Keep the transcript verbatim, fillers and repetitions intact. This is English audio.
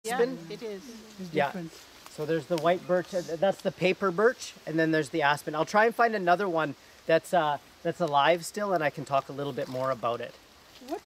Aspen? Yeah, it is. Yeah. So there's the white birch, uh, that's the paper birch, and then there's the aspen. I'll try and find another one that's uh, that's alive still, and I can talk a little bit more about it.